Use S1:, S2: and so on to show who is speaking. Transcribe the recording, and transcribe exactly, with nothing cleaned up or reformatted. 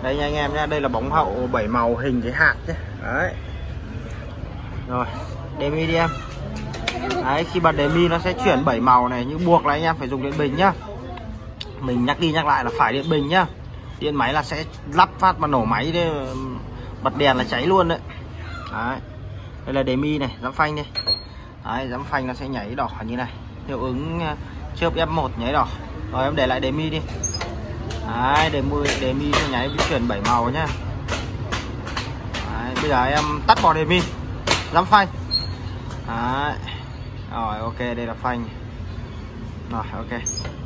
S1: Đây nha anh em nhé, đây là bóng hậu bảy màu hình cái hạt nhé. Đấy. Rồi, demi đi em. Đấy, khi bật demi nó sẽ chuyển bảy màu này, nhưng buộc là anh em phải dùng điện bình nhá. Mình nhắc đi nhắc lại là phải điện bình nhá. Điện máy là sẽ lắp phát mà nổ máy đấy, bật đèn là cháy luôn đấy. Đấy. Đây là demi này, giám phanh đây. Đấy, giám phanh nó sẽ nhảy đỏ như này. Hiệu ứng chớp F một nhảy đỏ. Rồi em để lại demi đi. Đấy, demi demi sẽ nháy chuyển bảy màu nhá. Đấy, bây giờ em tắt bỏ demi, giám phanh. Đấy. Rồi ok, đây là phanh. Rồi ok.